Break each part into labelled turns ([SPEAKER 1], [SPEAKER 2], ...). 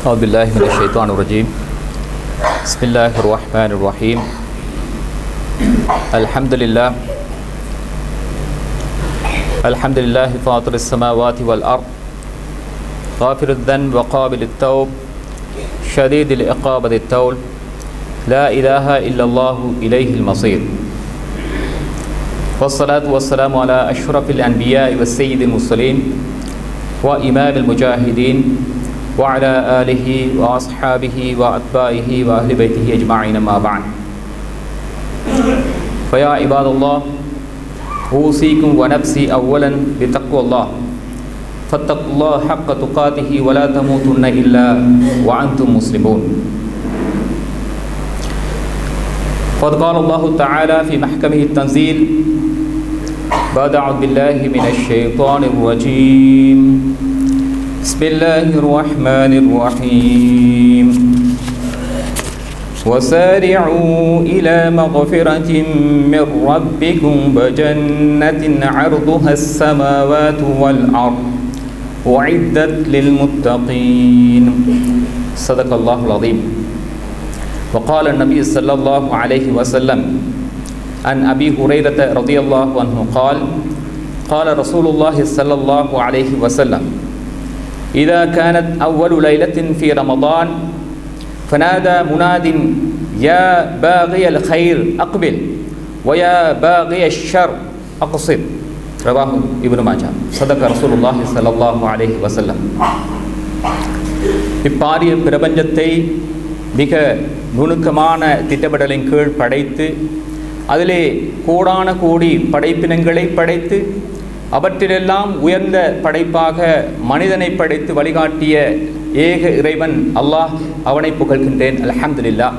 [SPEAKER 1] أعوذ بالله من الشيطان الرجيم بسم الله الرحمن الرحيم الحمد لله فاطر السماوات والأرض غافر الذنب وقابل التوب شديد العقاب ذي الطول لا إله إلا الله إليه المصير والصلاة والسلام على أشرف الأنبياء والسيد المرسلين وإمام المجاهدين وعلى آله وأصحابه وأتباعه وأهل بيته أجمعين ما بعد فيا عباد الله أوصيكم ونفسي أولا بتقوى الله فاتقوا الله حق تقاته ولا تموتن إلا وأنتم مسلمون قد قال الله تعالى في محكمه التنزيل بعد أعوذ بالله من الشيطان الرجيم بسم الله الرحمن الرحيم وسارعوا إلى مغفرة من ربكم وجنة عرضها السماوات والأرض أعدت للمتقين صدق الله العظيم وقال النبي صلى الله عليه وسلم عن أبي هريرة رضي الله عنه قال رسول الله صلى الله عليه وسلم إذا كانت أول ليلة في رمضان فنادى مناد يا باغي الخير أقبل ويا باغي الشر أقصر رواه ابن ماجه صدق رسول الله صلى الله عليه وسلم இப்பாரிய பிரபஞ்சத்தை மிக நுணுக்கமான திட்டமிடலின் கீழ் படைத்து அதிலே கோடான கோடி படைப்பினங்களை படைத்து அவற்றிலெல்லாம் உயர்ந்த படைப்பாக மனிதனை படைத்து வழிகாட்டிய ஏக இறைவன் அல்லாஹ், அவனை புகழ்கின்றேன். அல்ஹம்துலில்லாஹ்.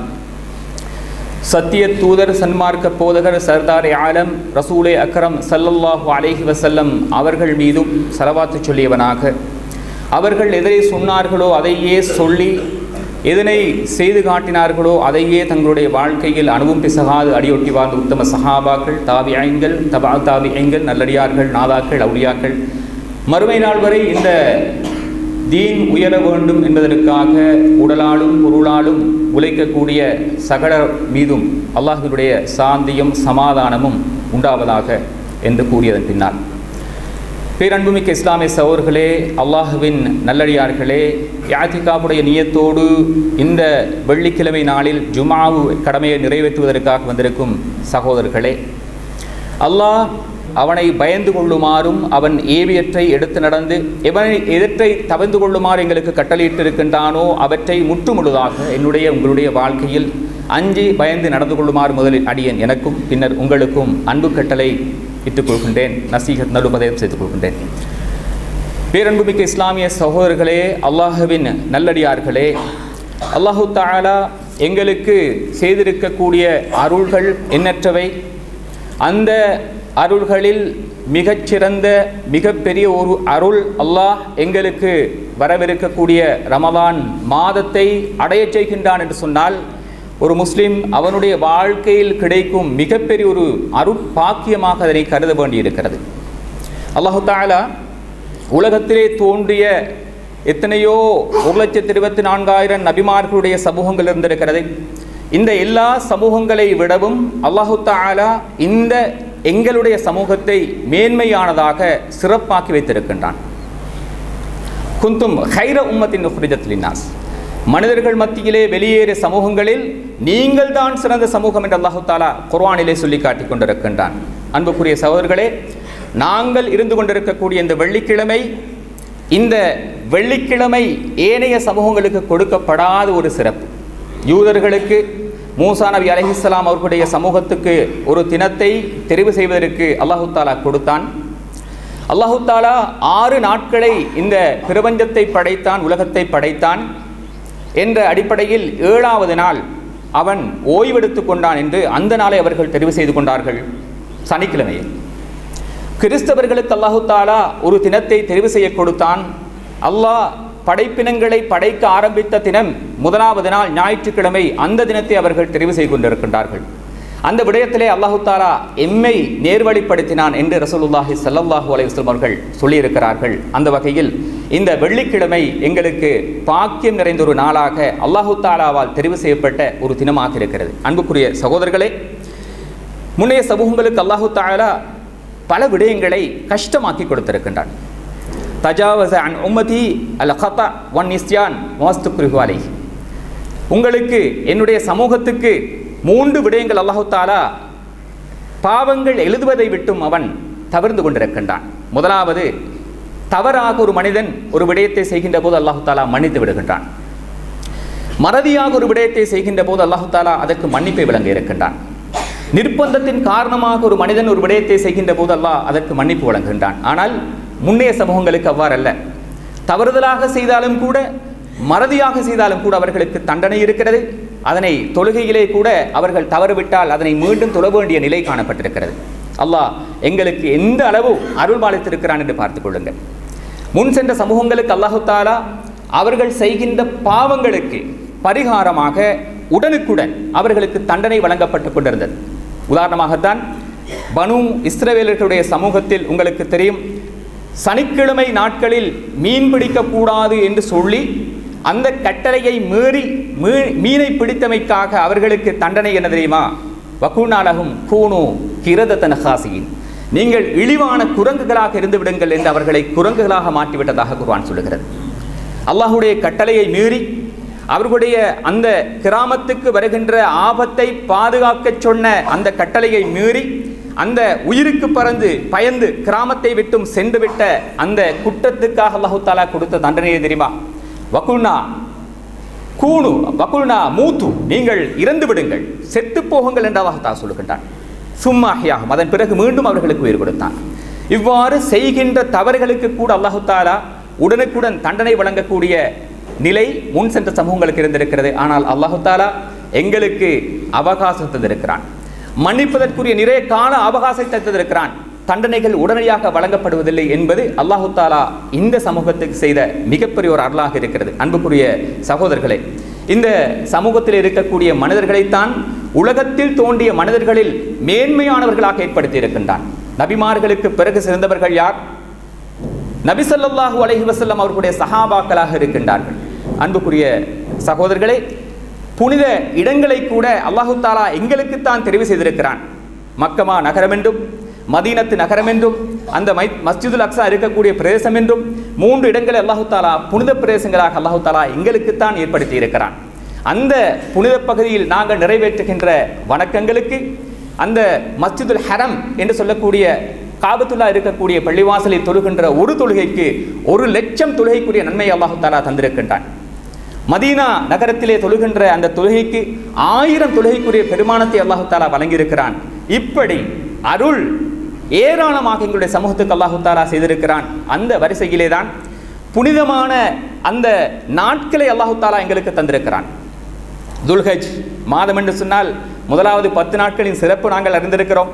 [SPEAKER 1] சத்திய தூதர் சன்மார்க்க போதகர் சர்தார் ஆலம் ரசூலே அக்ரம் ஸல்லல்லாஹு அலைஹி வஸல்லம் அவர்கள் மீதும் ஸலவாத்து சொல்லியவனாக, அவர்கள் எதை சொன்னார்களோ அதையே சொல்லி எதனை செய்து காட்டினார்களோ அதையே தங்களுடைய வாழ்க்கையில் அணுவும் பிசகாது அடியொட்டி வாழ்ந்த உத்தம சஹாபாக்கள், தாபிஐன்கள், தபா தாபிஐன்கள், நல்லடியார்கள், நாதாக்கள், அவுலியாக்கள் மறுமை நாள் வரை இந்த தீன் உயர வேண்டும் என்பதற்காக உடலாலும் பொருளாலும் உழைக்கக்கூடிய சகல மீதும் அல்லாஹ்வினுடைய சாந்தியும் சமாதானமும் உண்டாவதாக என்று கூறியதன் பின்னால், பேரன்புமிக்க இஸ்லாமிய சகோதரர்களே, அல்லாஹுவின் நல்லடியார்களே, இஅ்திகாஃபுடைய நியத்தோடு இந்த வெள்ளிக்கிழமை நாளில் ஜும்ஆவு கடமையை நிறைவேற்றுவதற்காக வந்திருக்கும் சகோதரர்களே, அல்லாஹ் அவனை பயந்து கொள்ளுமாறும் அவன் ஏவியற்றை எடுத்து நடந்து எவற்றை தவிர்த்து கொள்ளுமாறு எங்களுக்கு கட்டளையிட்டிருக்கின்றானோ அவற்றை முற்றுமுழுதாக என்னுடைய உங்களுடைய வாழ்க்கையில் அஞ்சி பயந்து நடந்து கொள்ளுமாறு முதலில் அடியேன் எனக்கும் பின்னர் உங்களுக்கும் அன்பு கட்டளை இட்டுக் கொள்கின்றேன், நசீஹத் நலுபதயம் செய்து கொள்கின்றேன். பேரன்புமிக்க இஸ்லாமிய சகோதரர்களே, அல்லாஹுவின் நல்லடியார்களே, அல்லாஹு தஆலா எங்களுக்கு செய்திருக்கக்கூடிய அருள்கள் எண்ணற்றவை. அந்த அருள்களில் மிகச்சிறந்த மிகப்பெரிய ஒரு அருள் அல்லாஹ் எங்களுக்கு வரவிருக்கக்கூடிய ரமலான் மாதத்தை அடையச் செய்கின்றான் என்று சொன்னால், ஒரு முஸ்லிம் அவனுடைய வாழ்க்கையில் கிடைக்கும் மிகப்பெரிய ஒரு அருட்பாக்கியமாக அதனை கருத வேண்டியிருக்கிறது. அல்லாஹு தஆலா உலகத்திலே தோன்றிய எத்தனையோ 1,24,000 நபிமார்களுடைய சமூகங்கள் இருந்திருக்கிறது. இந்த எல்லா சமூகங்களை விடவும் அல்லாஹு தஆலா இந்த எங்களுடைய சமூகத்தை மேன்மையானதாக சிறப்பாக்கி வைத்திருக்கின்றான். குந்தும் ஹைர உம்மத்தின் உஹ்ரிஜத் லின்னாஸ், மனிதர்கள் மத்தியிலே வெளியேறிய சமூகங்களில் நீங்கள் தான் சிறந்த சமூகம் என்று அல்லாஹு தஆலா குர்ஆனிலே சொல்லி காட்டிக் கொண்டிருக்கின்றான். அன்புக்குரிய சகோதரர்களே, நாங்கள் இருந்து கொண்டிருக்கக்கூடிய இந்த வெள்ளிக்கிழமை ஏனைய சமூகங்களுக்கு கொடுக்கப்படாத ஒரு சிறப்பு. யூதர்களுக்கு மூசா நபி அலைஹிஸ்ஸலாம் அவர்களுடைய சமூகத்துக்கு ஒரு தினத்தை தெரிவு செய்வதற்கு அல்லாஹு தஆலா கொடுத்தான். அல்லாஹு தஆலா 6 நாட்களை இந்த பிரபஞ்சத்தை படைத்தான், உலகத்தை படைத்தான் என்ற அடிப்படையில் 7வது நாள் அவன் ஓய்வெடுத்து கொண்டான் என்று அந்த நாளை அவர்கள் தெரிவு செய்து கொண்டார்கள், சனிக்கிழமையை. கிறிஸ்தவர்களுக்கு அல்லாஹு தஆலா ஒரு தினத்தை தெரிவு செய்ய கொடுத்தான். அல்லாஹ் படைப்பினங்களை படைக்க ஆரம்பித்த தினம் 1வது நாள் ஞாயிற்றுக்கிழமை, அந்த தினத்தை அவர்கள் தெரிவு செய்து கொண்டிருக்கின்றார்கள். அந்த விடயத்திலே அல்லாஹு தாலா எம்மை நேர்வழிப்படுத்தினான் என்று ரசூலுல்லாஹி ஸல்லல்லாஹு அலைஹி வஸல்லம் அவர்கள் சொல்லியிருக்கிறார்கள். அந்த வகையில் இந்த வெள்ளிக்கிழமை எங்களுக்கு பாக்கியம் நிறைந்த ஒரு நாளாக அல்லாஹு தாலாவால் தெரிவு செய்யப்பட்ட ஒரு தினமாக இருக்கிறது. அன்புக்குரிய சகோதரர்களே, முன்னைய சமூகங்களுக்கு அல்லாஹு தாலா பல விடயங்களை கஷ்டமாக்கி கொடுத்திருக்கின்றான். தஜாவஸ அன் உம்மதி அல் கதா வன் நிஸ்யான் வஸ்துக்ரிஹு அலைஹி. உங்களுக்கு என்னுடைய சமூகத்துக்கு 3 விடயங்கள் அல்லாஹு தாலா பாவங்கள் எழுதுவதை விட்டும் அவன் தவிர்ந்து கொண்டிருக்கின்றான். முதலாவது, தவறாக ஒரு மனிதன் ஒரு விடயத்தை செய்கின்ற போது அல்லாஹு தாலா மன்னித்து விடுகின்றான். மறதியாக ஒரு விடயத்தை செய்கின்ற போது அல்லாஹு தாலா அதற்கு மன்னிப்பை வழங்க இருக்கின்றான். நிர்பந்தத்தின் காரணமாக ஒரு மனிதன் ஒரு விடயத்தை செய்கின்ற போது அல்லாஹ் அதற்கு மன்னிப்பு வழங்குகின்றான். ஆனால் முன்னைய சமூகங்களுக்கு அவ்வாறல்ல. தவறுதலாக செய்தாலும் கூட, மறதியாக செய்தாலும் கூட அவர்களுக்கு தண்டனை இருக்கிறது. அதனை தொழுகையிலே கூட அவர்கள் தவறுவிட்டால் அதனை மீண்டும் தொழ வேண்டிய நிலை காணப்பட்டிருக்கிறது. அல்லாஹ் எங்களுக்கு எந்த அளவு அருள் பாலித்திருக்கிறான் என்று பார்த்துக் கொள்ளுங்கள். முன் சென்ற சமூகங்களுக்கு அல்லாஹு தாலா அவர்கள் செய்கின்ற பாவங்களுக்கு பரிகாரமாக உடனுக்குடன் அவர்களுக்கு தண்டனை வழங்கப்பட்டு கொண்டிருந்தது. உதாரணமாகத்தான் பனு இஸ்ரவேலர்களுடைய சமூகத்தில் உங்களுக்கு தெரியும், சனிக்கிழமை நாட்களில் மீன் பிடிக்கக்கூடாது என்று சொல்லி அந்த கட்டளையை மீறி மீனை பிடித்தமைக்காக அவர்களுக்கு தண்டனை என்ன தெரியுமா? வகுனாலகும் கூனு கிரதத்தன ஹாசியின், நீங்கள் இழிவான குரங்குகளாக இருந்து விடுங்கள் என்று அவர்களை குரங்குகளாக மாற்றிவிட்டதாக குர்ஆன் சொல்லுகிறது. அல்லாஹுடைய கட்டளையை மீறி அவர்களுடைய அந்த கிராமத்துக்கு வருகின்ற ஆபத்தை பாதுகாக்க சொன்ன அந்த கட்டளையை மீறி அந்த உயிருக்கு பயந்து கிராமத்தை விட்டும் சென்று விட்ட அந்த குற்றத்துக்காக அல்லாஹு தாலா கொடுத்த தண்டனையை தெரியுமா? வகுல்னா கூனு வகுல்னா மூத்து, நீங்கள் இறந்து விடுங்கள், செத்து போகுங்கள் என்று அல்லாஹ் தாலா சொல்லுகின்றான். சும்மாஹியாகும், அதன் பிறகு மீண்டும் அவர்களுக்கு உயிர் கொடுத்தான். இவ்வாறு செய்கின்ற தவறுகளுக்கு கூட அல்லாஹு தாலா உடனுக்குடன் தண்டனை வழங்கக்கூடிய நிலை முன் சென்ற சமூகங்களுக்கு இருந்திருக்கிறது. ஆனால் அல்லாஹு தாலா எங்களுக்கு அவகாசம் தந்திருக்கிறான், மன்னிப்பதற்குரிய நிறைய கால அவகாசத்தை தந்திருக்கிறான். தண்டனைகள் உடனடியாக வழங்கப்படுவதில்லை என்பது அல்லாஹு தாலா இந்த சமூகத்துக்கு செய்த மிகப்பெரிய ஒரு அருளாக இருக்கிறது. அன்புக்குரிய சகோதரர்களே, இந்த சமூகத்தில் இருக்கக்கூடிய மனிதர்களைத்தான் உலகத்தில் தோன்றிய மனிதர்களில் மேன்மையானவர்களாக ஏற்படுத்தி இருக்கின்றான். நபிமார்களுக்கு பிறகு சிறந்தவர்கள் யார்? நபி ஸல்லல்லாஹு அலைஹி வஸல்லம் அவர்களுடைய சஹாபாக்களாக இருக்கின்றார்கள். அன்புக்குரிய சகோதரர்களே, புனித இடங்களை கூட அல்லாஹு தாலா எங்களுக்குத்தான் தெரிவு செய்திருக்கிறான். மக்கமா நகரம் என்றும், மதீனத்து நகரம் என்றும், அந்த மஸ்ஜிதுல் அக்ஸா இருக்கக்கூடிய பிரதேசம் என்றும் 3 இடங்களை அல்லாஹு தாலா புனித பிரதேசங்களாக அல்லாஹு தாலா எங்களுக்குத்தான் ஏற்படுத்தி இருக்கிறான். அந்த புனித பகுதியில் நாங்கள் நிறைவேற்றுகின்ற வணக்கங்களுக்கு, அந்த மஸ்ஜிதுல் ஹரம் என்று சொல்லக்கூடிய காபத்துல்லா இருக்கக்கூடிய பள்ளிவாசலில் தொழுகின்ற ஒரு தொழுகைக்கு 1,00,000 தொழுகைக்குரிய நன்மையை அல்லாஹு தாலா தந்திருக்கின்றான். மதீனா நகரத்திலே தொழுகின்ற அந்த தொழுகைக்கு 1000 தொழுகைக்குரிய பெருமானத்தை அல்லாஹு தாலா வழங்கியிருக்கிறான். இப்படி அருள் ஏராளமாக எங்களுடைய சமூகத்துக்கு அல்லாஹு தாலா செய்திருக்கிறான். அந்த வரிசையிலே தான் புனிதமான அந்த நாட்களை அல்லாஹு தாலா எங்களுக்கு தந்திருக்கிறான். துல்ஹஜ் மாதம் என்று சொன்னால் முதலாவது 10 நாட்களின் சிறப்பு நாங்கள் அறிந்திருக்கிறோம்.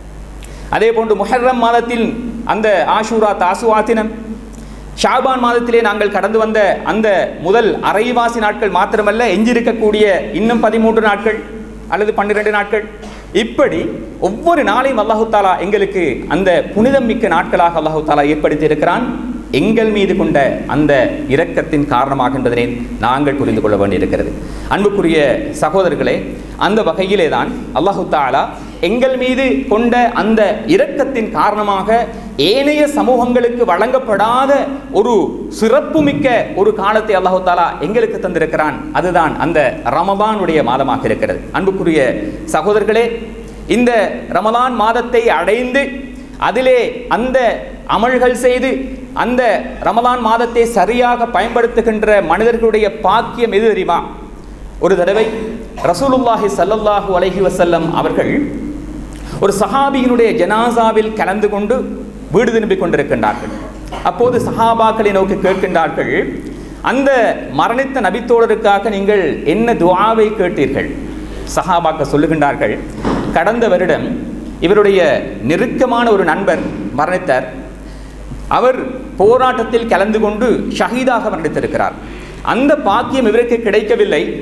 [SPEAKER 1] அதே போன்று முஹர்ரம் மாதத்தில் அந்த ஆஷூரா தாசுவா தினம், ஷாபான் மாதத்திலே நாங்கள் கடந்து வந்த அந்த முதல் அரைவாசி நாட்கள் மாத்திரமல்ல, எஞ்சிருக்கக்கூடிய இன்னும் 13 நாட்கள் அல்லது 12 நாட்கள், இப்படி ஒவ்வொரு நாளையும் அல்லாஹு தாலா எங்களுக்கு அந்த புனிதம் மிக்க நாட்களாக அல்லாஹு தாலா ஏற்படுத்தி இருக்கிறான். எங்கள் மீது கொண்ட அந்த இரக்கத்தின் காரணமாக என்பதனை நாங்கள் புரிந்து கொள்ள வேண்டியிருக்கிறது. அன்புக்குரிய சகோதரர்களே, அந்த வகையிலே தான் அல்லாஹு தாலா எங்கள் மீது கொண்ட அந்த இரக்கத்தின் காரணமாக ஏனைய சமூகங்களுக்கு வழங்கப்படாத ஒரு சிறப்புமிக்க ஒரு காலத்தை அல்லாஹு தாலா எங்களுக்கு தந்திருக்கிறான். அதுதான் அந்த ரமலானுடைய மாதமாக இருக்கிறது. அன்புக்குரிய சகோதரர்களே, இந்த ரமலான் மாதத்தை அடைந்து அதிலே அந்த அமல்கள் செய்து அந்த ரமலான் மாதத்தை சரியாக பயன்படுத்துகின்ற மனிதர்களுடைய பாக்கியம் எது தெரியுமா? ஒரு தடவை ரசூலுல்லாஹி ஸல்லல்லாஹு அலைஹி வஸல்லம் அவர்கள் ஒரு சஹாபியினுடைய ஜனாசாவில் கலந்து கொண்டு வீடு திரும்பிக் கொண்டிருக்கின்றார்கள். அப்போது சஹாபாக்களை நோக்கி கேட்கின்றார்கள், அந்த மரணித்த நபித்தோழருக்காக நீங்கள் என்ன துஆவை கேட்டீர்கள்? சஹாபாக்கள் சொல்லுகின்றார்கள், கடந்த வருடம் இவருடைய நெருக்கமான ஒரு நண்பர் மரணித்தார். அவர் போராட்டத்தில் கலந்து கொண்டு ஷஹீதாக மரணித்திருக்கிறார். அந்த பாக்கியம் இவருக்கு கிடைக்கவில்லை.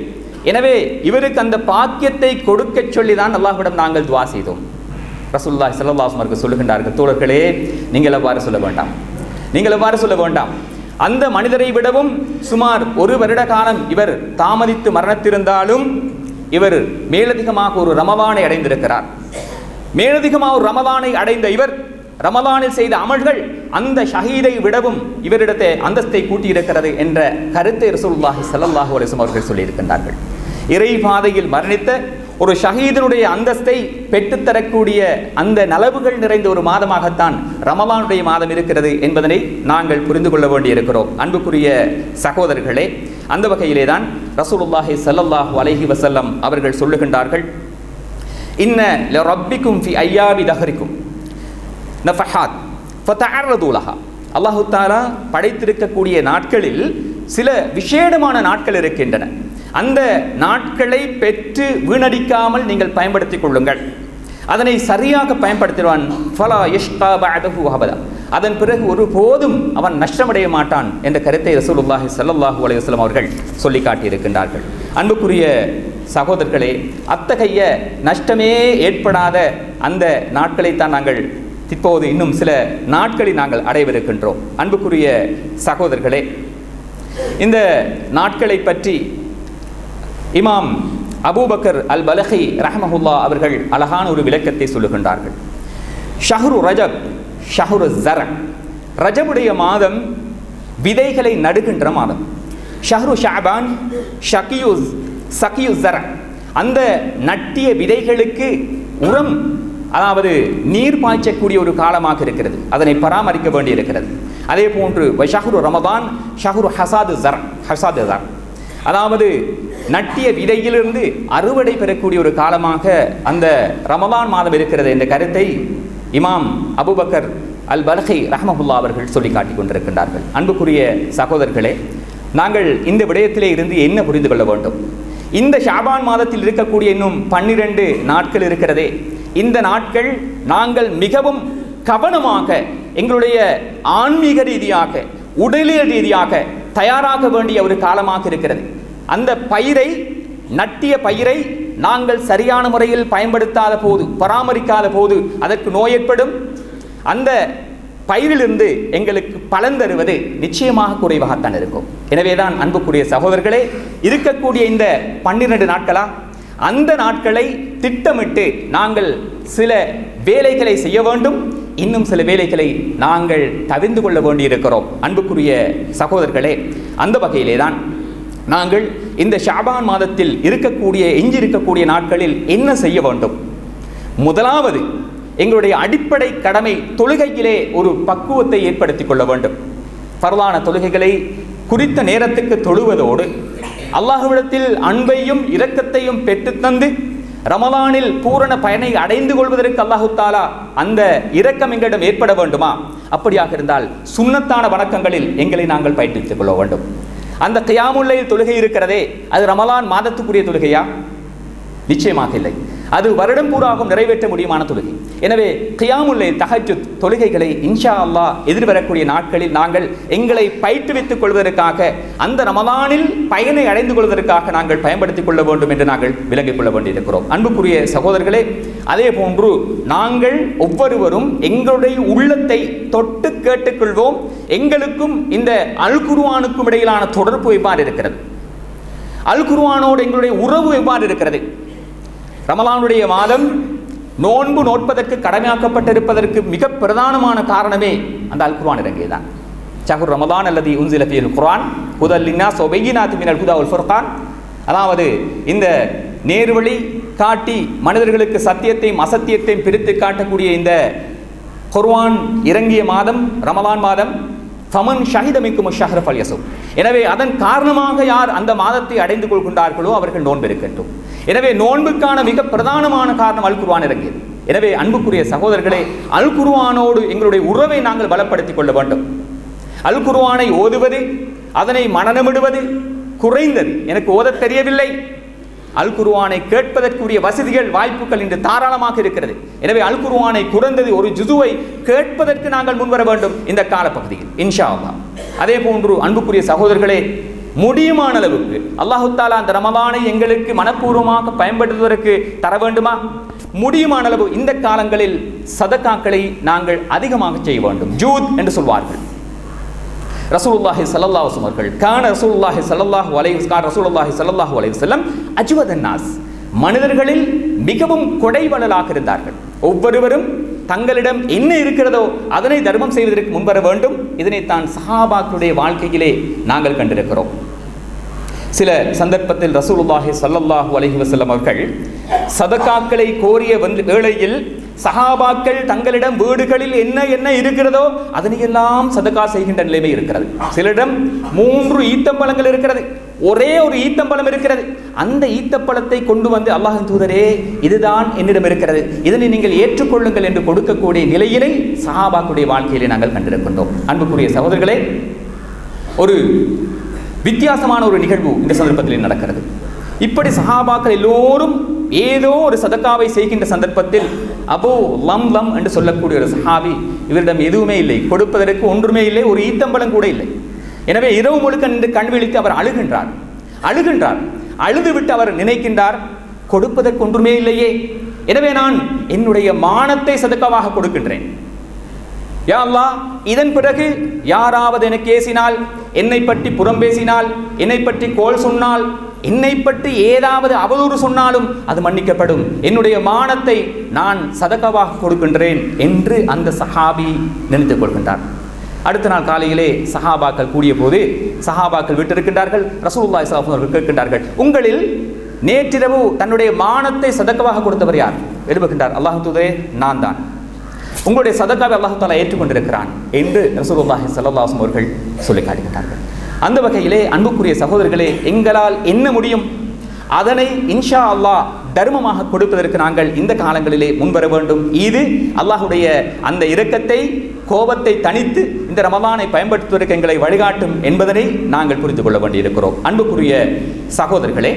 [SPEAKER 1] எனவே இவருக்கு அந்த பாக்கியத்தை கொடுக்க சொல்லிதான் அல்லாஹ்விடம் நாங்கள் துஆ செய்தோம். ரசூலுல்லாஹி ஸல்லல்லாஹு அலைஹி வஸல்லம் சொல்லுகின்றார்கள், தோழர்களே நீங்கள் அவ்வாறு சொல்ல வேண்டாம், நீங்கள் அவ்வாறு சொல்ல வேண்டாம். அந்த மனிதரை விடவும் சுமார் 1 வருட காலம் இவர் தாமதித்து மரணித்திருந்தாலும் இவர் மேலதிகமாக ஒரு ரமலானை அடைந்திருக்கிறார். மேலதிகமாக ஒரு ரமலானை அடைந்த இவர் ரமலானில் செய்த அமல்கள் அந்த ஷஹீதை விடவும் இவரிடத்தை அந்தஸ்தை கூட்டியிருக்கிறது என்ற கருத்தை ரசூலுல்லாஹி ஸல்லல்லாஹு அலைஹி வஸல்லம் அவர்கள் சொல்லியிருக்கின்றார்கள். இறை பாதையில் மரணித்த ஒரு ஷஹீதனுடைய அந்தஸ்தை பெற்றுத்தரக்கூடிய அந்த நலவுகள் நிறைந்த ஒரு மாதமாகத்தான் ரமலானுடைய மாதம் இருக்கிறது என்பதனை நாங்கள் புரிந்து கொள்ள வேண்டியிருக்கிறோம். அன்புக்குரிய சகோதரர்களே, அந்த வகையிலே தான் ரசூலுல்லாஹி ஸல்லல்லாஹு அலைஹி வஸல்லம் அவர்கள் சொல்லுகின்றார்கள், இன்ன லரப்பிக்கும் ஃபி ஐயாமி தஹரிக்கும் நஃபஹாத் ஃபதஅர்ரது லஹா. அல்லாஹ் தஆலா படைத்திருக்கக்கூடிய நாட்களில் சில விசேடமான நாட்கள் இருக்கின்றன. அந்த நாட்களை பெற்று வீணடிக்காமல் நீங்கள் பயன்படுத்திக் கொள்ளுங்கள். அதனை சரியாக பயன்படுத்துவான் ஃபலா யஷ்கா பஅதஹு அபதா. அதன் பிறகு ஒருபோதும் அவன் நஷ்டமடைய மாட்டான் என்ற கருத்தை ரசூலுல்லாஹி ஸல்லல்லாஹு அலைஹி வஸல்லம் அவர்கள் சொல்லி காட்டியிருக்கின்றார்கள். அன்புக்குரிய சகோதரர்களே, அத்தகைய நஷ்டமே ஏற்படாத அந்த நாட்களைத்தான் நாங்கள் இப்போது இன்னும் சில நாட்களில் நாங்கள் அடையவிருக்கின்றோம். அன்புக்குரிய சகோதரர்களே, இந்த நாட்களை பற்றி இமாம் அபூபக்கர் அல் பலகி ரஹ்மஹுல்லா அவர்கள் அழகான ஒரு விளக்கத்தை சொல்லுகின்றார்கள். ஷஹ்ரு ரஜப் ஷஹ்ரு ஸர. ரஜபுடைய மாதம் விதைகளை நடுகின்ற மாதம். ஷஹ்ரு ஷஅபான் சகியு ஸர. அந்த நட்டிய விதைகளுக்கு உரம், அதாவது நீர் பாய்ச்சக்கூடிய ஒரு காலமாக இருக்கிறது. அதனை பராமரிக்க வேண்டி இருக்கிறது. அதே போன்று ஷஹ்ரு ரமதான் ஷஹ்ரு ஹசாது ஸர. அதாவது நட்டிய விதையிலிருந்து அறுவடை பெறக்கூடிய ஒரு காலமாக அந்த ரமலான் மாதம் இருக்கிறது என்ற கருத்தை இமாம் அபூபக்கர் அல் பலகி ரஹ்மஹுல்லா அவர்கள் சொல்லி காட்டிக் கொண்டிருக்கின்றார்கள். அன்புக்குரிய சகோதரர்களே, நாங்கள் இந்த விடயத்திலே இருந்து என்ன புரிந்து கொள்ள வேண்டும்? இந்த ஷாபான் மாதத்தில் இருக்கக்கூடிய இன்னும் 12 நாட்கள் இருக்கிறதே, இந்த நாட்கள் நாங்கள் மிகவும் கவனமாக எங்களுடைய ஆன்மீக ரீதியாக உடலியல் ரீதியாக தயாராக வேண்டிய ஒரு காலமாக இருக்கிறது. அந்த பயிரை, நட்டிய பயிரை நாங்கள் சரியான முறையில் பயன்படுத்தாத போது, பராமரிக்காத போது அதற்கு நோய் ஏற்படும். அந்த பயிரிலிருந்து எங்களுக்கு பலன் தருவது நிச்சயமாக குறைவாகத்தான் இருக்கும். எனவேதான் அன்புக்குரிய சகோதரர்களே, இருக்கக்கூடிய இந்த 12 நாட்களா, அந்த நாட்களை திட்டமிட்டு நாங்கள் சில வேலைகளை செய்ய வேண்டும். இன்னும் சில வேலைகளை நாங்கள் தவிர்த்து கொள்ள வேண்டியிருக்கிறோம். அன்புக்குரிய சகோதரர்களே, அந்த வகையிலே தான் நாங்கள் இந்த ஷாபான் மாதத்தில் எஞ்சிருக்கக்கூடிய நாட்களில் என்ன செய்ய வேண்டும்? முதலாவது, எங்களுடைய அடிப்படை கடமை தொழுகையிலே ஒரு பக்குவத்தை ஏற்படுத்திக் கொள்ள வேண்டும். ஃபர்லான தொழுகைகளை குறித்த நேரத்துக்கு தொழுவதோடு அல்லாஹ்விடத்தில் அன்பையும் இரக்கத்தையும் பெற்றுத்தந்து ரமலானில் பூரண பயனை அடைந்து கொள்வதற்கு அல்லாஹு தாலா அந்த இரக்கம் எங்களிடம் ஏற்பட வேண்டுமா? அப்படியாக இருந்தால் சுன்னத்தான வணக்கங்களில் எங்களை நாங்கள் பயிற்றுவித்துக் கொள்ள வேண்டும். அந்த கியாமுல் லைல் தொழுகை இருக்கிறதே, அது ரமலான் மாதத்துக்குரிய தொழுகையா? நிச்சயமாக இல்லை. அது வருடம் பூராகவும் நிறைவேற்ற முடியுமான தொழுகை. எனவே கியாமுல் லைல், தஹஜ்ஜுத் தொழுகைகளை இன்ஷா அல்லாஹ் எதிர்வரக்கூடிய நாட்களில் நாங்கள் எங்களை பயிற்றுவித்துக் கொள்வதற்காக, அந்த ரமலானில் பயனை அடைந்து கொள்வதற்காக நாங்கள் பயன்படுத்திக் கொள்ள வேண்டும் என்று நாங்கள் விளங்கிக் கொள்ள வேண்டியிருக்கிறோம். அன்புக்குரிய சகோதரர்களே, அதே போன்று நாங்கள் ஒவ்வொருவரும் எங்களுடைய உள்ளத்தை தொட்டு கேட்டுக்கொள்வோம். எங்களுக்கும் இந்த அல் குர்ஆனுக்கும் இடையிலான தொடர்பு எவ்வாறு இருக்கிறது? அல் குர்ஆனோடு எங்களுடைய உறவு எவ்வாறு இருக்கிறது? ரமலானுடைய மாதம் நோன்பு நோட்பதற்கு கடமையாக்கப்பட்டிருப்பதற்கு மிக பிரதானமான காரணமே அந்த அல் குர்ஆன் இறங்கியதான். ஷஹ்ரு ரமலான் அல்லதி உன்சில ஃபீஹில் குர்ஆன் ஹுதல் லின்னாஸ் வ பையினாத்தின் மினல் ஹுதா வல் ஃபுர்கான். அதாவது இந்த நேர்வழி காட்டி மனிதர்களுக்கு சத்தியத்தையும் அசத்தியத்தையும் பிரித்து காட்டக்கூடிய இந்த குர்ஆன் இறங்கிய மாதம் ரமலான் மாதம். ஃபமன் ஷஹித மின்கும் ஷஹ்ர ஃபல்யஸும். எனவே அதன் காரணமாக யார் அந்த மாதத்தை அடைந்து கொள்கின்றார்களோ அவர்கள் நோன்பு இருக்கட்டும். எனவே நோன்புக்கான மிக பிரதானமான காரணம் அல் குர்ஆன் இறங்கியது. எனவே அன்புக்குரிய சகோதரர்களே, அல் குர்ஆனோடு எங்களுடைய உறவை நாங்கள் பலப்படுத்திக் கொள்ள வேண்டும். அல் குர்ஆனை ஓதுவது, அதனை மனனமிடுவது குறைந்தது. எனக்கு ஓதத் தெரியவில்லை, அல் குர்ஆனை கேட்பதற்குரிய வசதிகள், வாய்ப்புகள் இன்று தாராளமாக இருக்கிறது. எனவே அல் குர்ஆனை குறைந்தது ஒரு ஜுசுவை கேட்பதற்கு நாங்கள் முன்வர வேண்டும் இந்த காலப்பகுதியில் இன்ஷா அல்லாஹ். அதே போன்று அன்புக்குரிய சகோதரர்களே, முடியுமான அளவுக்கு அல்லாஹு தாலா அந்த ரமலானை எங்களுக்கு மனப்பூர்வமாக பயன்படுத்துவதற்கு தர வேண்டுமா? முடியுமான அளவு இந்த காலங்களில் சதகாக்களை நாங்கள் அதிகமாக செய்ய வேண்டும். ஜூத் என்று சொல்வார்கள். ரசூலுல்லாஹி ஸல்லல்லாஹு அலைஹி அவர்கள் கான ரசூலுல்லாஹி ஸல்லல்லாஹு அலைஹி வஸல்லம் அஜ்வதன் நாஸ், மனிதர்களில் மிகவும் கொடைவள்ளலாக இருந்தார்கள். ஒவ்வொருவரும் தங்களிடம் என்ன இருக்கிறதோ அதனை தர்மம் செய்வதற்கு முன்வர வேண்டும். இதனைத்தான் சஹாபாக்களுடைய வாழ்க்கையிலே நாங்கள் கண்டிருக்கிறோம். சில சந்தர்ப்பத்தில் ரசூலுல்லாஹி ஸல்லல்லாஹு அலைஹி வஸல்லம் அவர்கள் சதகாக்களை கோரிய வேளையில் சஹாபாக்கள் தங்களிடம் வீடுகளில் என்ன என்ன இருக்கிறதோ அதனையெல்லாம் சதகா செய்கின்ற நிலைமை இருக்கிறது. சிலரிடம் 3 ஈத்தப்பழங்கள் இருக்கிறது, ஒரே ஒரு ஈத்தப்பழம் இருக்கிறது. அந்த ஈத்தப்பழத்தை கொண்டு வந்து அல்லாஹ்வின் தூதரே இதுதான் என்னிடம் இருக்கிறது, இதனை நீங்கள் ஏற்றுக்கொள்ளுங்கள் என்று கொடுக்கக்கூடிய நிலையிலே சஹாபாக்களுடைய வாழ்க்கையிலே நாங்கள் கண்டிருக்கின்றோம். அன்புக்குரிய சகோதரர்களே, ஒரு வித்தியாசமான ஒரு நிகழ்வு இந்த சந்தர்ப்பத்தில் நடக்கிறது. இப்படி சஹாபாக்கள் எல்லோரும் ஏதோ ஒரு சதக்காவை செய்கின்ற சந்தர்ப்பத்தில் அபூ லம்லம் என்று சொல்லக்கூடிய ஒரு சஹாபி, இவரிடம் எதுவுமே இல்லை, கொடுப்பதற்கு ஒன்றுமே இல்லை, ஒரு ஈத்தம்பழம் கூட இல்லை. எனவே இரவு முழுக்க நின்று கண் விழித்து அவர் அழுகின்றார். அழுதுவிட்டு அவர் நினைக்கின்றார், கொடுப்பதற்கு ஒன்றுமே இல்லையே, எனவே நான் என்னுடைய மானத்தை சதக்காவாக கொடுக்கின்றேன். யா அல்லாஹ், இதன் பிறகு யாராவது எனக்கு ஏசினால், என்னை பற்றி புறம் பேசினால், என்னை பற்றி கோல் சொன்னால், என்னை பற்றி ஏதாவது அவதூறு சொன்னாலும் அது மன்னிக்கப்படும். என்னுடைய மானத்தை நான் சதகாவாக கொடுக்கின்றேன் என்று அந்த சஹாபி நினைத்துக் கொள்கின்றார். அடுத்த நாள் காலையிலே சஹாபாக்கள் கூடிய போது சஹாபாக்கள் விட்டிருக்கின்றார்கள். ரசூலுல்லாஹி ஸல்லல்லாஹு அலைஹி வஸல்லம் கேட்கின்றார்கள், உங்களில் நேற்றிரவு தன்னுடைய மானத்தை சதகாவாக கொடுத்தவர் யார்? எழுப்புகின்றார், அல்லாஹ் தூதரே நான் தான். உங்களுடைய சதகாவை அல்லாஹ் தஆலா ஏற்றுக்கொண்டிருக்கிறான் என்று ரசூலுல்லாஹி ஸல்லல்லாஹு அலைஹி வஸல்லம் அவர்கள் சொல்லி காட்டுகின்றார்கள். அந்த வகையிலே அன்புக்குரிய சகோதரர்களே, எங்களால் என்ன முடியும் அதனை இன்ஷா அல்லாஹ் தர்மமாக கொடுப்பதற்கு நாங்கள் இந்த காலங்களிலே முன்வர வேண்டும். இது அல்லாஹுடைய அந்த இரக்கத்தை, கோபத்தை தணித்து இந்த ரமலானை பயன்படுத்துவதற்கு எங்களை வழிகாட்டும் என்பதனை நாங்கள் புரிந்து கொள்ள வேண்டியிருக்கிறோம். அன்புக்குரிய சகோதரர்களே,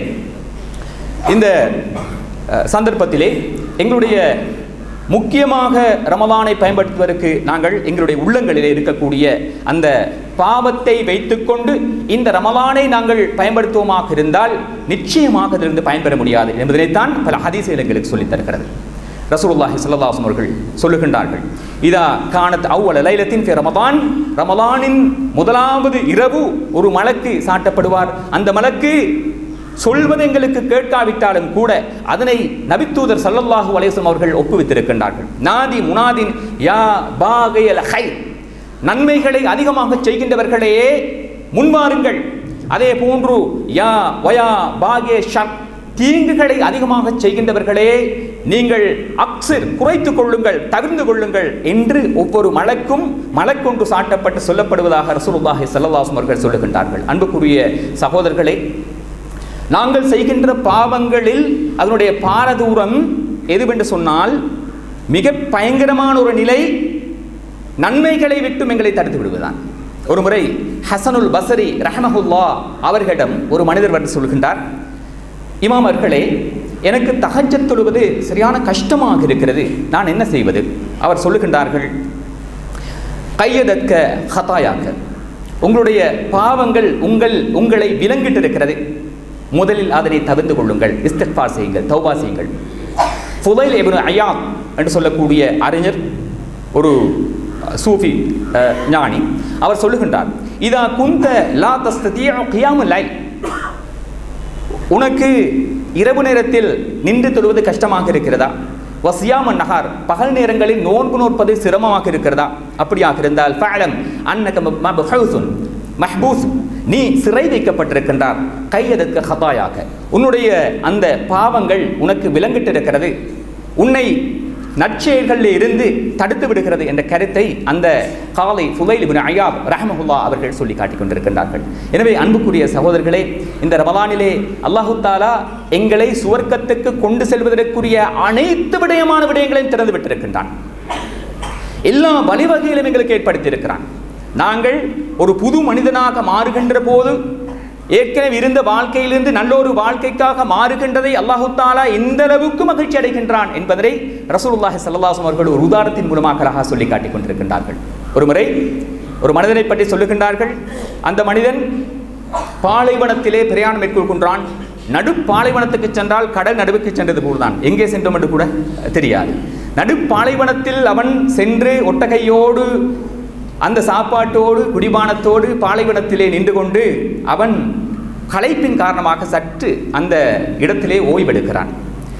[SPEAKER 1] இந்த சந்தர்ப்பத்திலே எங்களுடைய முக்கியமாக ரமலானை பயன்படுத்துவதற்கு நாங்கள் எங்களுடைய உள்ளங்களிலே இருக்கக்கூடிய அந்த பாவத்தை வைத்துக்கொண்டு இந்த ரமலானை நாங்கள் பயன்படுத்துவோமாக இருந்தால் நிச்சயமாக அதிலிருந்து பயன்பெற முடியாது என்பதனைத்தான் பல ஹதீஸ்கள் எங்களுக்கு சொல்லித் தருகிறது. ரசூலுல்லாஹி ஸல்லல்லாஹு அலைஹி அவர்கள் சொல்லுகின்றார்கள், இதா கானத் அவ்வல லைலத்தின் ஃபி ரமலான், ரமலானின் முதலாவது இரவு ஒரு மலக்கு சாட்டப்படுவார். அந்த மலக்கு சொல்வது எங்களுக்கு கேட்காவிட்டாலும் கூட அதனை நபித்தூதர் ஸல்லல்லாஹு அலைஹி வஸல்லம் அவர்கள் ஒப்புவித்திருக்கின்றார்கள். நாதி முனாதின் யா பாகியல் ஹைர், நன்மைகளை அதிகமாக செய்கின்றவர்களே முன்வாருங்கள். அதே போன்று யா வயா பாகிய ஷர், தீங்குகளை அதிகமாக செய்கின்றவர்களே நீங்கள் அக்ஸிர் குறைத்துக் கொள்ளுங்கள், தவிர்த்து கொள்ளுங்கள் என்று ஒவ்வொரு மலக்கொன்று சாட்டப்பட்டு சொல்லப்படுவதாக ரசூலுல்லாஹி ஸல்லல்லாஹு அலைஹி வஸல்லம் அவர்கள் சொல்லுகின்றார்கள். அன்புக்குரிய சகோதரர்களே, நாங்கள் செய்கின்ற பாவங்களில் அதனுடைய பாரதூரம் எதுவென்று சொன்னால் மிக பயங்கரமான ஒரு நிலை நன்மைகளை விட்டும் எங்களை தடுத்து விடுவதுதான். ஒரு முறை ஹசனுல் பஸ்ரி ரஹ்மஹுல்லாஹ் அவர்களிடம் ஒரு மனிதர் வந்து சொல்கின்றார், இமாம் அவர்களே, எனக்கு தஹஜ்ஜத் தொழுவது சரியான கஷ்டமாக இருக்கிறது, நான் என்ன செய்வது? அவர் சொல்லுகின்றார்கள், கையதற்க ஹதாயாக்க, உங்களுடைய பாவங்கள் உங்களை விலங்கிட்டு இருக்கிறது, முதலில் அதனை தவிர்த்து கொள்ளுங்கள், இஸ்திக்ஃபார் செய்யுங்கள், தௌபா செய்யுங்கள். ஃபுதைல் இப்னு அய்யாத் என்று சொல்லக்கூடிய அறிஞர், ஒரு சூஃபி ஞானி, அவர் சொல்லுகின்றார், இதா குந்த லா தஸ்ததிஉ கியாமுல் லைல், உனக்கு இரவு நேரத்தில் நின்று தொழுவது கஷ்டமாக இருக்கிறதா? வசியாமன் நஹார், பகல் நேரங்களில் நோன்பு நோற்பது சிரமமாக இருக்கிறதா? அப்படியாக இருந்தால் ஃபஅலம் அன்னக மப்ஹூஸுன் மஹ்பூஸ், நீ சிறை வைக்கப்பட்டிருக்கின்றார். கையதற்கு ஹதாயாக, உன்னுடைய அந்த பாவங்கள் உனக்கு விலங்கிட்டு இருக்கிறது, உன்னை நற்செயல்களில் இருந்து தடுத்து விடுகிறது என்ற கருத்தை அந்த காலை ஃபுதைல் இப்னு அய்யாத் ரஹ்மஹுல்லாஹ் அவர்கள் சொல்லி காட்டிக் கொண்டிருக்கின்றார்கள். எனவே அன்புக்குரிய சகோதரர்களே, இந்த ரமலானிலே அல்லாஹு தஆலா எங்களை சுவர்க்கத்துக்கு கொண்டு செல்வதற்குரிய அனைத்து விடயமான விடயங்களையும் திறந்து விட்டிருக்கின்றான். எல்லா வழிவகையிலும் எங்களுக்கு ஏற்படுத்தியிருக்கிறான். நாங்கள் ஒரு புது மனிதனாக மாறுகின்ற போது ஏற்கனவே இருந்த வாழ்க்கையிலிருந்து நல்ல ஒரு வாழ்க்கைக்காக மாறுகின்றதை அல்லாஹு தஆலா எந்த அளவுக்கு மகிழ்ச்சி அடைகின்றான் என்பதை ரசூலுல்லாஹி ஸல்லல்லாஹு அலைஹி வஸல்லம் அவர்கள் ஒரு உதாரணத்தின் மூலமாக அழகாக சொல்லி காட்டிக் கொண்டிருக்கின்றார்கள். ஒரு முறை ஒரு மனிதனை பற்றி சொல்லுகின்றார்கள். அந்த மனிதன் பாலைவனத்திலே பிரயாணம் மேற்கொள்கின்றான். நடுப்பாலைவனத்துக்கு சென்றால் கடல் நடுவுக்கு சென்றது போல்தான், எங்கே சென்றோம் என்று கூட தெரியாது. நடுப்பாலைவனத்தில் அவன் சென்று ஒட்டகையோடு அந்த சாப்பாட்டோடு குடிபானத்தோடு பாலைவனத்திலே நின்று கொண்டு அவன் களைப்பின் காரணமாக சற்று அந்த இடத்திலே ஓய்வெடுக்கிறான்.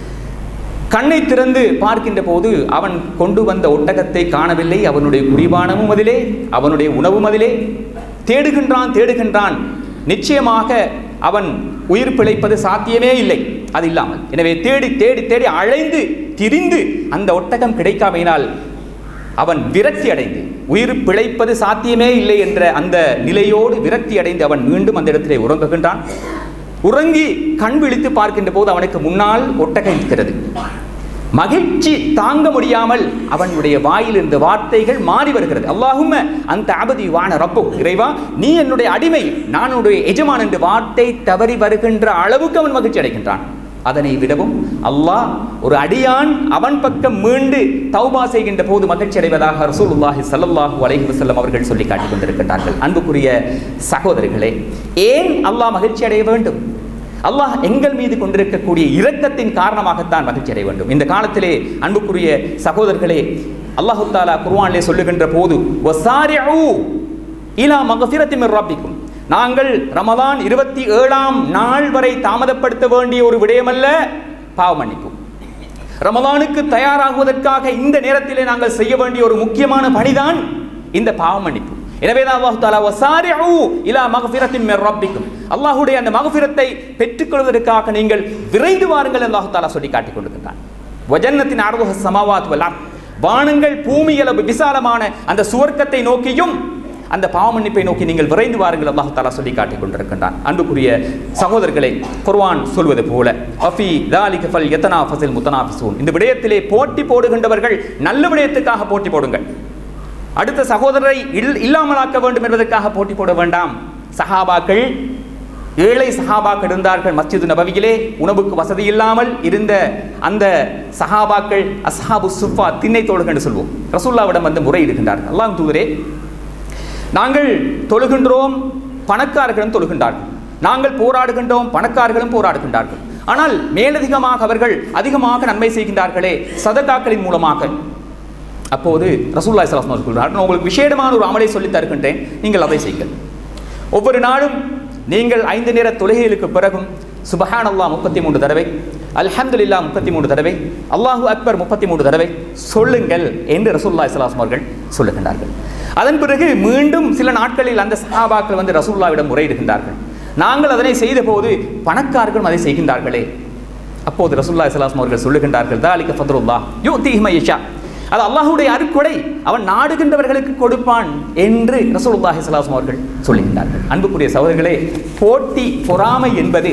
[SPEAKER 1] கண்ணை திறந்து பார்க்கின்ற போது அவன் கொண்டு வந்த ஒட்டகத்தை காணவில்லை. அவனுடைய குடிபானமும் அதிலே, அவனுடைய உணவும் அதிலே. தேடுகின்றான். நிச்சயமாக அவன் உயிர் பிழைப்பது சாத்தியமே இல்லை அது இல்லாமல். எனவே தேடி தேடி தேடி அலைந்து திரிந்து அந்த ஒட்டகம் கிடைக்காமையினால் அவன் விரக்தி அடைந்து உயிர் பிழைப்பது சாத்தியமே இல்லை என்ற அந்த நிலையோடு விரக்தி அடைந்து அவன் மீண்டும் அந்த இடத்திலே உறங்குகின்றான். உறங்கி கண் விழித்து பார்க்கின்ற போது அவனுக்கு முன்னால் ஒட்டகம் இருக்கிறது. மகிழ்ச்சி தாங்க முடியாமல் அவனுடைய வாயில் இருந்த வார்த்தைகள் மாறி வருகிறது. அல்லாஹும்ம அந்த அபதி வான ரப்பு, இறைவா நீ என்னுடைய அடிமை, நான் உன்னுடைய எஜமான் என்று வார்த்தை தவறி வருகின்ற அளவுக்கு அவன் மகிழ்ச்சி அடைகின்றான். அதனை விடவும் அல்லாஹ் ஒரு அடியான் அவன் பக்கம் மீண்டு தௌபா செய்கின்ற போது மகிழ்ச்சி அடைவதாக ரசூலுல்லாஹி ஸல்லல்லாஹு அலைஹி வஸல்லம் அவர்கள் சொல்லி காட்டிக் கொண்டிருக்கின்றார்கள். அன்புக்குரிய சகோதரர்களே, ஏன் அல்லாஹ் மகிழ்ச்சி அடைய வேண்டும்? அல்லாஹ் எங்கள் மீது கொண்டிருக்கக்கூடிய இரக்கத்தின் காரணமாகத்தான் மகிழ்ச்சி அடைய வேண்டும். இந்த காலத்திலே அன்புக்குரிய சகோதரர்களே, அல்லாஹு தஆலா குர்ஆனிலே சொல்லுகின்ற போது வஸாரிஉ இலா மக்ஃபிரத்தின் மிர் ரப்பிக்கும், நாங்கள் ரமலான் 27ஆம் நாள் வரை தாமதப்படுத்த வேண்டிய ஒரு விடயமல்ல பாவ மன்னிப்பு. ரமலானுக்கு தயாராகுவதற்காக இந்த நேரத்திலே நாங்கள் செய்ய வேண்டிய ஒரு முக்கியமான பணிதான் இந்த பாவ மன்னிப்பு. எனவே தான் அல்லாஹ் தஆலா வஸாரிஉ இலா மக்ஃபிரத்தின் மிர் ரப்பிக்கும், அல்லாஹ்வுடைய அந்த மக்ஃபிரத்தை பெற்றுக்கொள்வதற்காக நீங்கள் விரைந்து வாருங்கள் என்று அல்லாஹ் தஆலா சொல்லி காட்டிக் கொண்டிருக்கிறான். வஜன்னத்தின் அர்துஹ ஸமாவாத் வல் அர்த், வானங்கள் பூமியளவு விசாலமான அந்த சுவர்க்கத்தை நோக்கியும் அந்த பாவ மன்னிப்பை நோக்கி நீங்கள் விரைந்து வாருங்கள் அல்லாஹ் தஆலா சொல்லி காட்டிக் கொண்டிருக்கின்றான். அன்புக்குரிய சகோதரர்களே, குர்ஆன் சொல்வது போல அஃபி தாலிக ஃபல் யதனாஃபஸில் முத்தனாஃபிஸூன், இந்த விடயத்திலே போட்டி போடுகின்றவர்கள் நல்ல விடயத்துக்காக போட்டி போடுங்கள். அடுத்த சகோதரரை இல்லாமலாக்க வேண்டும் என்பதற்காக போட்டி போட வேண்டாம். சஹாபாக்கள், ஏழை சஹாபாக்கள் இருந்தார்கள். மஸ்ஜிது நபவியிலே உணவுக்கு வசதி இல்லாமல் இருந்த அந்த சஹாபாக்கள் அஸ்ஹாபு சுஃபா, திண்ணை தோழர்கள் என்று சொல்வோம், ரசூலுல்லாஹ்விடம் வந்து முறையிடுகின்றார்கள். அல்லாஹ்வின் தூதரே, நாங்கள் தொழுகின்றோம், பணக்காரர்களும் தொழுகின்றார்கள். நாங்கள் போராடுகின்றோம், பணக்காரர்களும் போராடுகின்றார்கள். ஆனால் மேலதிகமாக அவர்கள் அதிகமாக நன்மை செய்கின்றார்களே சதகாக்களின் மூலமாக. அப்போது ரசூலுல்லாஹி ஸல்லல்லாஹு அலைஹி வஸல்லம் நான் உங்களுக்கு விசேடமான ஒரு அமலை சொல்லி தருகின்றேன், நீங்கள் அதை செய்யுங்கள். ஒவ்வொரு நாளும் நீங்கள் 5 நேர தொழுகைகளுக்கு பிறகும் சுப்ஹானல்லாஹ் 33 தடவை, அல்ஹம்துலில்லாஹ் 33 தடவை, அல்லாஹு அக்பர் 33 தடவை சொல்லுங்கள் என்று ரசூலுல்லாஹி ஸல்லல்லாஹு அலைஹி வஸல்லம் அவர்கள் சொல்லுகின்றார்கள். அதன் பிறகு மீண்டும் சில நாட்களில் அந்த சஹாபாக்கள் வந்து ரசூலுல்லாஹ்விடம் முறையிடுகின்றார்கள். நாங்கள் அதனை செய்த போது பணக்காரர்களும் அதை செய்கின்றார்களே. அப்போது ரசூலுல்லாஹி ஸல்லல்லாஹு அலைஹி வஸல்லம் அவர்கள் சொல்லுகின்றார்கள், தாலிக ஃபத்ருல்லாஹ் யுதீஹி மன் யஷா, அது அல்லாஹ்வுடைய அருட்கொடை, அவன் நாடுகின்றவர்களுக்கு கொடுப்பான் என்று ரசூலுல்லாஹி ஸல்லல்லாஹு அலைஹி வஸல்லம் அவர்கள் சொல்லுகின்றார்கள். அன்புக்குரிய சகோதரர்களே, போட்டி பொறாமை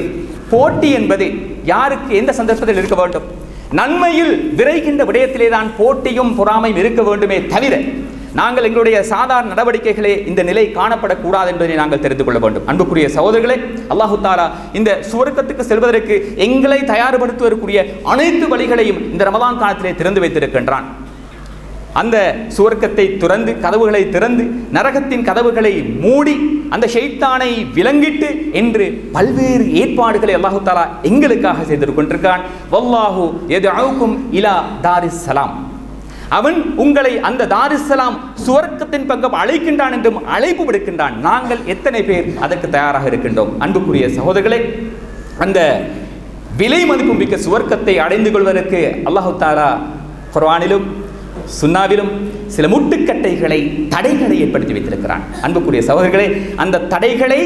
[SPEAKER 1] என்பது யாருக்கு எந்த சந்தர்ப்பத்தில் இருக்க வேண்டும்? நன்மையில் விரைகின்ற விடயத்திலே தான் போட்டியும் பொறாமையும் இருக்க வேண்டுமே தவிர நாங்கள் எங்களுடைய சாதாரண நடவடிக்கைகளே இந்த நிலை காணப்படக்கூடாது என்பதை நாங்கள் தெரிந்து கொள்ள வேண்டும். அன்புக்குரிய சகோதரர்களே, அல்லாஹு தஆலா இந்த சுவர்க்கத்துக்கு செல்வதற்கு எங்களை தயார்படுத்துவதற்குரிய அனைத்து வழிகளையும் இந்த ரமலான் காலத்திலே திறந்து வைத்திருக்கின்றான். அந்த சுவர்க்கத்தை திறந்து, கதவுகளை திறந்து, நரகத்தின் கதவுகளை மூடி, அந்த ஷைத்தானை விலங்கிட்டு என்று பல்வேறு ஏற்பாடுகளை அல்லாஹு தஆலா எங்களுக்காக செய்து கொண்டிருக்கிறான். வல்லாஹு யதுஉக்கும் இலா தாரிஸ் ஸலாம், அவன் உங்களை அந்த தாரிஸ்ஸலாம் சுவர்க்கத்தின் பக்கம் அழைக்கின்றான் என்றும் அழைப்பு விடுக்கின்றான். நாங்கள் எத்தனை பேர் அதற்கு தயாராக இருக்கின்றோம்? அன்புக்குரிய சகோதரர்களே, அந்த விலை மதிப்பு மிக்க சுவர்க்கத்தை அடைந்து கொள்வதற்கு அல்லாஹு தஆலா குர்ஆனிலும் சுன்னாவிலும் சில முட்டுக்கட்டைகளை, தடைகளை ஏற்படுத்தி வைத்திருக்கிறான். அன்புக்குரிய சகோதரர்களே, அந்த தடைகளை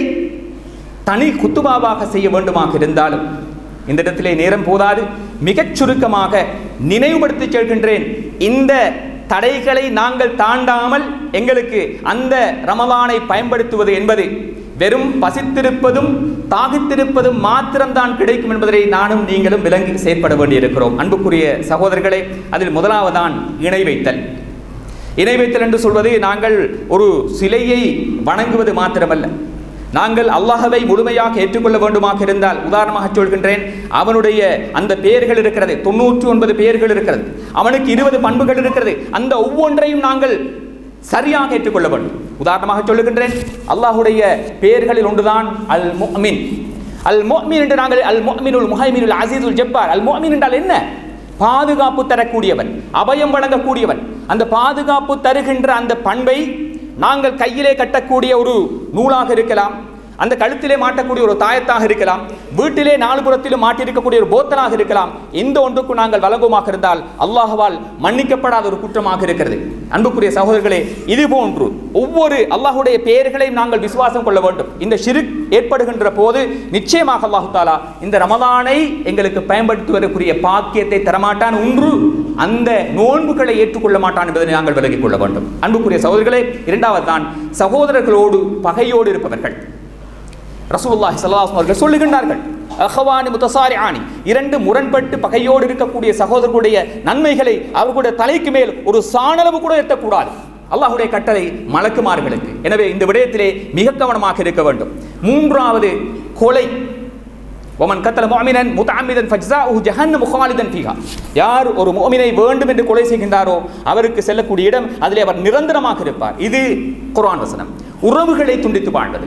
[SPEAKER 1] தனி குத்துபாவாக செய்ய வேண்டுமாக இருந்தாலும் இந்த இடத்திலே நேரம் போதாது, மிகச் சுருக்கமாக நினைவுபடுத்தி செல்கின்றேன். இந்த தடைகளை நாங்கள் தாண்டாமல் எங்களுக்கு அந்த ரமலானை பயன்படுத்துவது என்பது வெறும் பசித்திருப்பதும் தாகித்திருப்பதும் மாத்திரம்தான் கிடைக்கும் என்பதை நானும் நீங்களும் விளங்கி செயற்பட வேண்டியிருக்கிறோம். அன்புக்குரிய சகோதரர்களே, அதில் முதலாவதான் இணை வைத்தல். இணை வைத்தல் என்று சொல்வது நாங்கள் ஒரு சிலையை வணங்குவது மாத்திரமல்ல, நாங்கள் அல்லாஹ்வை முழுமையாக ஏற்றுக்கொள்ள வேண்டுமாக இருந்தால், உதாரணமாக சொல்கின்றேன், அவனுடைய அந்த பெயர்கள் இருக்கிறது, 99 பெயர்கள் இருக்கிறது, அவனுக்கு 20 பண்புகள் இருக்கிறது. அந்த ஒவ்வொன்றையும் நாங்கள் சரியாக ஏற்றுக்கொள்ள வேண்டும். உதாரணமாக சொல்லுகின்றேன், அல்லாஹ்வுடைய பெயர்களில் ஒன்றுதான் அல் முஃமின். அல் முஃமின் என்று நாங்கள் அல் முஃமினுல் முஹைமினுல் அஸீஸுல் ஜப்பார். அல் முஃமின் என்றால் என்ன? பாதுகாப்பு தரக்கூடியவன், அபயம் வழங்கக்கூடியவன். அந்த பாதுகாப்பு தருகின்ற அந்த பண்பை நாங்கள் கையிலே கட்டக்கூடிய ஒரு நூலாக இருக்கலாம், அந்த கழுத்திலே மாட்டக்கூடிய ஒரு தாயத்தாக இருக்கலாம், வீட்டிலே நாலு புறத்திலும் மாட்டியிருக்கக்கூடிய ஒரு போத்தனாக இருக்கலாம். எந்த ஒன்றுக்கு நாங்கள் வழங்குமாக இருந்தால் அல்லாஹ்வால் மன்னிக்கப்படாத ஒரு குற்றமாக இருக்கிறது. அன்புக்குரிய சகோதரர்களே, இது போன்று ஒவ்வொரு அல்லாஹ்வுடைய பெயர்களையும் நாங்கள் விசுவாசம் கொள்ள வேண்டும். இந்த ஷிர்க் ஏற்படுகின்ற போது நிச்சயமாக அல்லாஹ் தஆலா இந்த ரமலானை எங்களுக்கு பயன்படுத்துவதற்குரிய பாக்கியத்தை தரமாட்டான். ஒன்று, அந்த நோன்புகளை ஏற்றுக்கொள்ள மாட்டான் என்பதை நாங்கள் விலகிக் கொள்ள வேண்டும். அன்புக்குரிய சகோதரர்களே, இரண்டாவது தான் சகோதரர்களோடு பகையோடு இருப்பவர்கள். ரசூலுல்லாஹி ஸல்லல்லாஹு அலைஹி வஸல்லம் அவர்கள் சொல்லுகின்றார்கள், அஹ்வானி முத்தசாரிஆனி, இரண்டு முரண்பட்டு பகையோடு இருக்கக்கூடிய சகோதரர்களுடைய நன்மைகளை அவர்களுடைய தலைக்கு மேல் ஒரு சாணளவு கூட எட்டக்கூடாது. அல்லாஹ்வுடைய கட்டளை மலக்குமார்களுக்கு. எனவே இந்த விடயத்திலே மிக கவனமாக இருக்க வேண்டும். மூன்றாவது, கொலை. வமன் கத்தல முஅமினன் முத்தஅம்மிதன் ஃபஜ்ஸாஉஹு ஜஹன்னமு காலிதன் ஃபீஹா. யார் ஒரு முஅமினை வேண்டும் என்று கொலை செய்கின்றாரோ அவருக்கு செல்லக்கூடிய இடம், அதிலே அவர் நிரந்தரமாக இருப்பார். இது குர்ஆன் வசனம். உறவுகளை துண்டித்து வாழ்வது,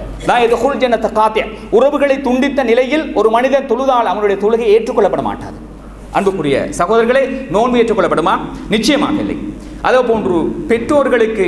[SPEAKER 1] உறவுகளை துண்டித்த நிலையில் ஒரு மனிதன் தொழுதால் அவனுடைய தொழுகை ஏற்றுக்கொள்ளப்பட மாட்டாது. அன்புக்குரிய சகோதரர்களே, நோன்பு ஏற்றுக்கொள்ளப்படுமா? நிச்சயமாக இல்லை. அதே போன்று பெற்றோர்களுக்கு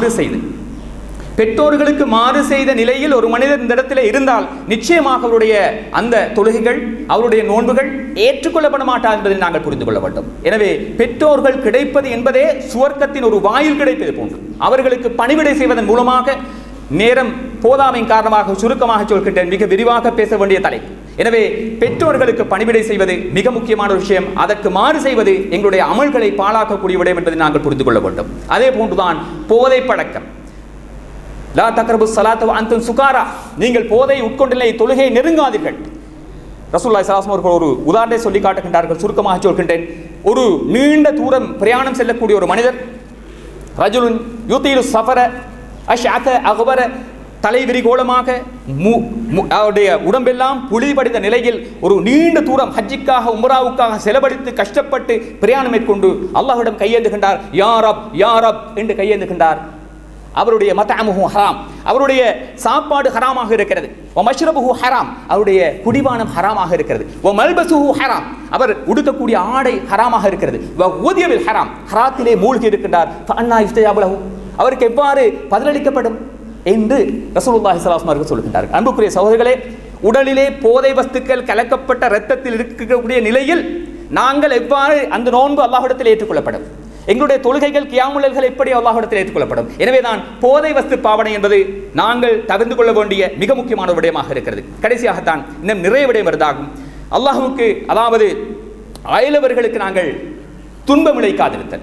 [SPEAKER 1] மாறு செய்த நிலையில் ஒரு மனிதர் இந்த இடத்திலே இருந்தால் நிச்சயமாக அவருடைய அந்த தொழுகைகள், அவருடைய நோன்புகள் ஏற்றுக்கொள்ளப்பட மாட்டாது என்பதை நாங்கள் புரிந்து கொள்ள வேண்டும். எனவே பெற்றோர்கள் கிடைப்பது என்பதே சுவர்க்கத்தின் ஒரு வாயில் கிடைப்பது போன்று. அவர்களுக்கு பணிவிடை செய்வதன் மூலமாக, நேரம் போதாமையின் காரணமாக சுருக்கமாக சொல்கின்றேன், மிக விரிவாக பேச வேண்டிய தலைப்பு. எனவே பெற்றோர்களுக்கு பணிவிடை செய்வது மிக முக்கியமான ஒரு விஷயம். அதற்கு மாறு செய்வது எங்களுடைய அமல்களை பாழாக்கக்கூடிய விடயம் என்பதை நாங்கள் புரிந்து கொள்ள வேண்டும். அதே போன்றுதான் போதை பழக்கம். லா தக்ரபு ஸலாத்த வ அன்தும் சுகாரா, நீங்கள் போதை உட்கொண்டில்லை, தொழுகையை நெருங்காதீர்கள். ரசூலுல்லாஹி ஸல்லல்லாஹு அலைஹி வஸல்லம் ஒரு உதாரணத்தை சொல்லி காட்டுகின்றார்கள், சுருக்கமாக சொல்கின்றேன். ஒரு நீண்ட தூரம் பிரயாணம் செல்லக்கூடிய ஒரு மனிதர், ரஜுலுன் யுதீலு ஸஃபர அஷ்அத அக்பர, தலைவிரி கோலமாக அவருடைய உடம்பெல்லாம் புளி படித்த நிலையில் ஒரு நீண்ட தூரம் ஹஜ்ஜிக்காக உம்ராவுக்காக செலவழித்து கஷ்டப்பட்டு பிரயாணம் மேற்கொண்டு அல்லாஹ்விடம் கையேந்துகின்றார். யா ரப் யா ரப் என்று கையேந்துகின்றார். அவருடைய மத்அமுஹு ஹராம், அவருடைய சாப்பாடு ஹராமாக இருக்கிறது. வ மஷ்ரபுஹு ஹராம், அவருடைய குடிபானம் ஹராமாக இருக்கிறது. வ மல்பசுஹு ஹராம், அவர் உடுக்கக்கூடிய ஆடை ஹராமாக இருக்கிறது. வ ஊதிய பில் ஹராம், ஹராத்திலே மூழ்கி இருக்கின்றார். ஃபஅன்னா யுஸ்தஜாபு லஹு, அவருக்கு எவ்வாறு பதிலளிக்கப்படும் என்று ரசூலுல்லாஹி ஸல்லல்லாஹு அலைஹி வஸல்லம் சொல்கின்றார்கள். அன்புக்குரிய சகோதரர்களே, உடலிலே போதை வஸ்துக்கள் கலக்கப்பட்ட இரத்தத்தில் இருக்கக்கூடிய நிலையில் நாங்கள் எவ்வாறு அந்த நோன்பு அல்லாஹ்விடத்தில் ஏற்றுக்கொள்ளப்படும்? எங்களுடைய தொழுகைகள், கியாமுல்லைல்கள் எப்படி அல்லாஹ்விடத்தில் ஏற்றுக்கொள்ளப்படும்? எனவேதான் போதை வஸ்து பாவனை என்பது நாங்கள் தவிர்த்து கொள்ள வேண்டிய மிக முக்கியமான விடயமாக இருக்கிறது. கடைசியாகத்தான் இன்னும் நிறைய விடயம் இருந்தாகும். அல்லாஹ்வுக்கு, அதாவது அயலவர்களுக்கு நாங்கள் துன்பம் விளைக்காதிருத்தல்.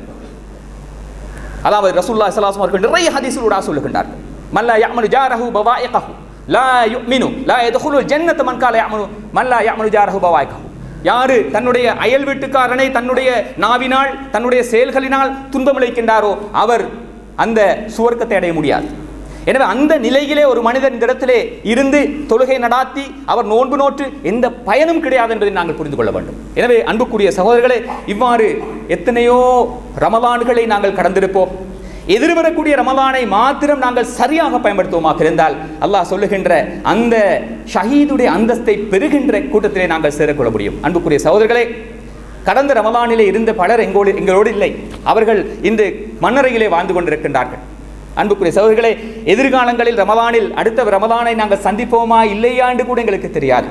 [SPEAKER 1] அதாவது ரசூலுல்லாஹி ஸல்லல்லாஹு அலைஹி வஸல்லம் நிறைய ஹதீஸுகளூடாக சொல்லுகின்றார்கள், மல்லா யஅமலு ஜாரஹு பவாயிகஹு லா யுமினு லா யதுகுலுல் ஜன்னத மன் கால யஅமலு மல்லா யஅமலு ஜாரஹு பவாயிகஹு. யாரு தன்னுடைய அயல் வீட்டுக்காரனை தன்னுடைய நாவினால், தன்னுடைய செயல்களினால் துன்பம் விளைக்கின்றாரோ அவர் அந்த சுவர்க்கத்தை அடைய முடியாது. எனவே அந்த நிலையிலே ஒரு மனிதன் இந்த இடத்திலே இருந்து தொழுகை நடாத்தி அவர் நோன்பு நோற்று எந்த பயனும் கிடையாது என்பதை நாங்கள் புரிந்து கொள்ள வேண்டும். எனவே அன்புக்குரிய சகோதரர்களே, இவ்வாறு எத்தனையோ ரமலான்களை நாங்கள் கடந்திருப்போம். எதிர்வரக்கூடிய ரமலானை மாத்திரம் நாங்கள் சரியாக பயன்படுத்துவோமாக இருந்தால் அல்லாஹ் சொல்லுகின்ற அந்த ஷஹீதுடைய அந்தஸ்தை பெறுகின்ற கூட்டத்திலே நாங்கள் சேரக்கொள்ள முடியும். அன்புக்குரிய சகோதரர்களே, கடந்த ரமலானிலே இருந்த பலர் எங்களோடு இல்லை. அவர்கள் இந்த மண்ணறையிலே வாழ்ந்து கொண்டிருக்கின்றார்கள். அன்புக்குரிய சகோதரர்களே, எதிர்காலங்களில் ரமலானில் அடுத்த ரமலானை நாங்கள் சந்திப்போமா இல்லையா என்று கூட எங்களுக்கு தெரியாது.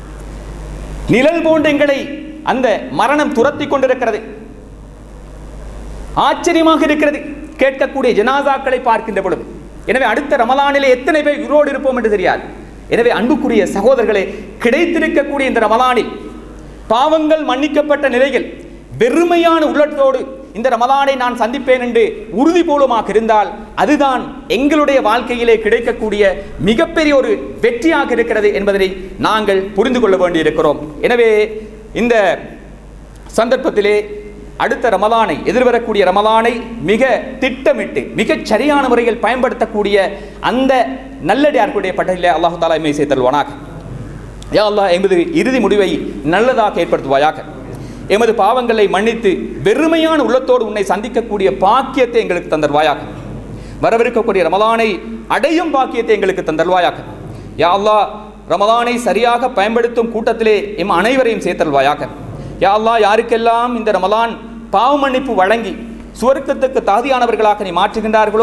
[SPEAKER 1] நிழல் போன்று எங்களை அந்த மரணம் துரத்தி கொண்டிருக்கிறது. ஆச்சரியமாக இருக்கிறது கேட்கக்கூடிய ஜனாசாக்களை பார்க்கின்ற பொழுது. எனவே அடுத்த ரமலானிலே எத்தனை பேர் உயிரோடு இருப்போம் என்று தெரியாது. எனவே அன்புக்குரிய சகோதரர்களே, கிடைத்திருக்கக்கூடிய இந்த ரமலானில் பாவங்கள் மன்னிக்கப்பட்ட நிலையில் வெறுமையான உள்ளத்தோடு இந்த ரமலானை நான் சந்திப்பேன் என்று உறுதி பூர்வமாக இருந்தால் அதுதான் எங்களுடைய வாழ்க்கையிலே கிடைக்கக்கூடிய மிகப்பெரிய ஒரு வெற்றியாக இருக்கிறது என்பதனை நாங்கள் புரிந்து கொள்ள வேண்டியிருக்கிறோம். எனவே இந்த சந்தர்ப்பத்திலே அடுத்த ரமலானை, எதிர்வரக்கூடிய ரமலானை மிக திட்டமிட்டு மிகச் சரியான முறையில் பயன்படுத்தக்கூடிய அந்த நல்லடியார்களுடைய பட்டியலில் அல்லாஹ் தஆலா எம்மை சேர்த்தல்வானாக. யா அல்லாஹ், எமது இறுதி முடிவை நல்லதாக ஏற்படுத்துவாயாக. எமது பாவங்களை மன்னித்து வெறுமையான உள்ளத்தோடு உன்னை சந்திக்கக்கூடிய பாக்கியத்தை எங்களுக்கு தந்தருவாயாக. வரவிருக்கக்கூடிய ரமலானை அடையும் பாக்கியத்தை எங்களுக்கு தந்தல்வாயாக. யா அல்லாஹ், ரமலானை சரியாக பயன்படுத்தும் கூட்டத்திலே எம் அனைவரையும் சேர்த்தல்வாயாக. யா அல்லாஹ், யாருக்கெல்லாம் இந்த ரமலான் பாவ மன்னிப்பு வழங்கி சுவர்க்கத்துக்கு தகுதியானவர்களாக நீ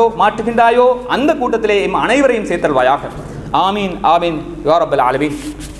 [SPEAKER 1] மாற்றுகின்றாயோ அந்த கூட்டத்திலே எம் அனைவரையும் சேர்த்தல்வாயாக. ஆமீன் ஆமீன் யா ரப்பல் ஆலமீன்.